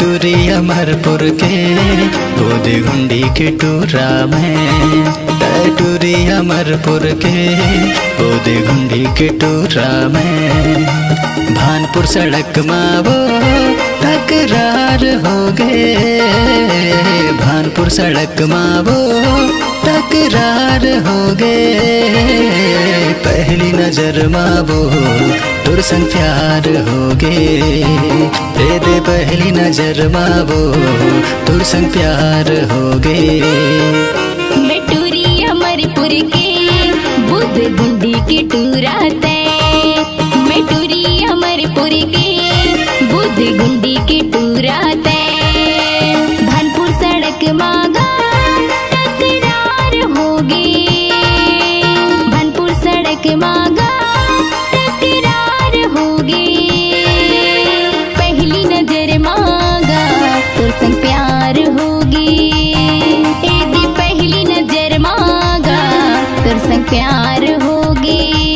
टूरी अमरपुर के गोदी गुंडी के टूरा में, टूरी अमरपुर के गोदी गुंडी के टूरा में। भानपुर सड़क मावो तकरार हो गए, भानपुर सड़क मावो तकरार हो गए। पहली नजर मावो तुर संग प्यार हो गए, दे पहली नजर मावो तुर संग प्यार हो गए। मैं टूरी अमरपुर के बुध गुंडी के टूरा तय, मैं टूरी अमरपुर के बुध गुंडी के टूरा तय। भानपुर सड़क मागा तकरार हो गए, भानपुर सड़क मागा तकरार हो गए। पहली नजर मांगा तो संग प्यार हो गए, पहली नजर मांगा तो संग प्यार हो गए।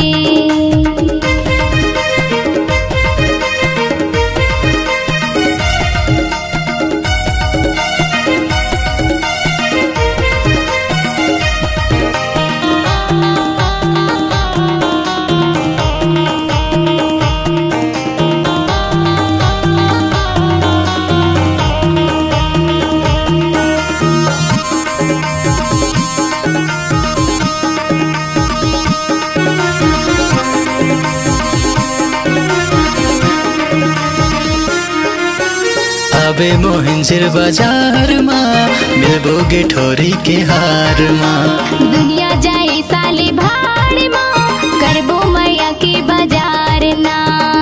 अबे मोहिंसिर बाजार माँ मिलबोगे ठोरी के हार माँ। दुनिया जाए साले भाड़ माँ करबो मैया के बाजार ना।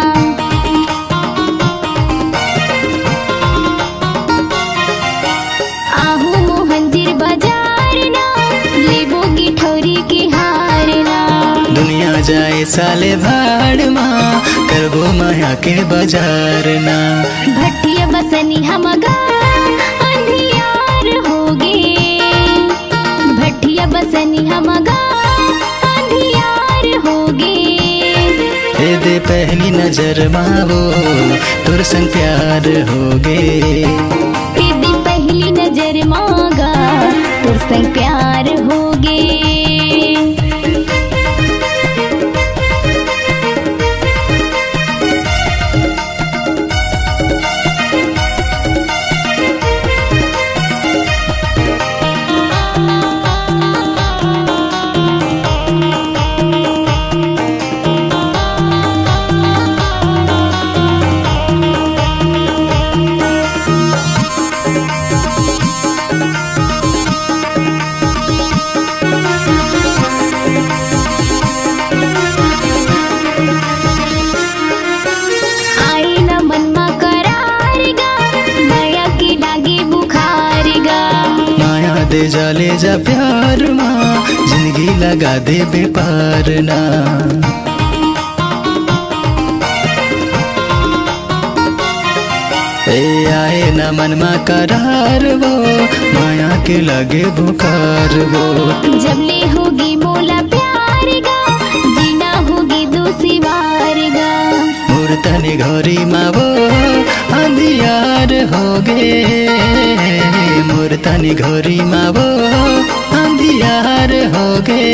आहू मोहंजिर बाजार ना लेबोगी ठोरी के हार ना। दुनिया जाए साले भाड़ माँ करबो माया के बाजार ना। भट्टिया बसनी हमगा अंधियार हो गे, भट्टिया बसनी हमगा अंधियार हो गे। दे पहली नजर मावो तुर संग प्यार हो गे, दे पहली नजर मांगा तुर संग प्यार हो गे। दे जाले जा प्यार माँ जिंदगी लगा दे बेपार ना। आए न मन मा करार वो माया के लगे बुखार वो। जब ले होगी मोला प्यार गा जीना होगी दूसरी बार गा। मूर्तनी घोरी माँ वो अंधियार हो गे, मूर्तनी घोरी माँ वो अंधियार हो गे।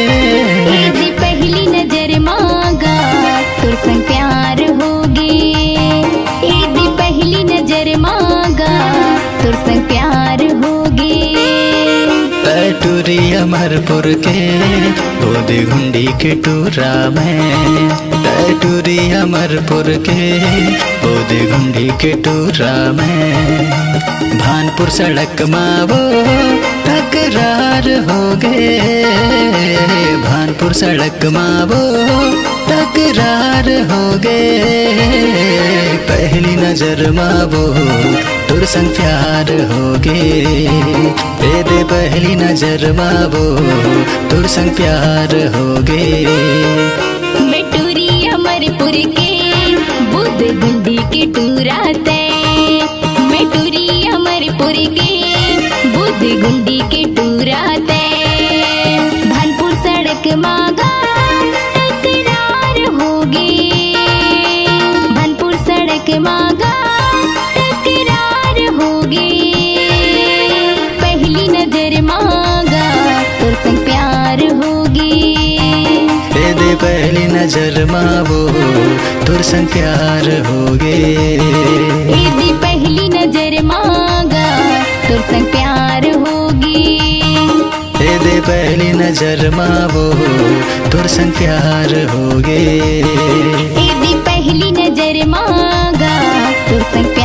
पहली नजर मांगा तुर संग प्यार हो गे, पहली नजर मांगा तुर संग प्यार हो गे। टूरी अमरपुर के गोदी गुंडी के टूरा में, टूरी अमरपुर के गोदी गुंडी के टूरा में। भानपुर सड़क मावो तकरार हो गए, भानपुर सड़क मावो तकरार हो गए। पहली नजर मावो तुर संग प्यार हो गे, दे पहली नजर मावो तुर संग प्यार हो गे। मैं टूरी अमरपुर के बुध गुंडी के टूरा तय, मैं टूरी अमरपुर के बुध गुंडी के टूरा तय। भानपुर सड़क मागा तकरार हो गे, भानपुर सड़क मागा तकरार दे पहली नजर माँ वो तुर संग प्यार होगे। यदि पहली नजर मांगा तुर संग प्यार होगी। दे पहली नजर माँ वो तुर संग प्यार होगे। यदि पहली नजर मांगा तुर संग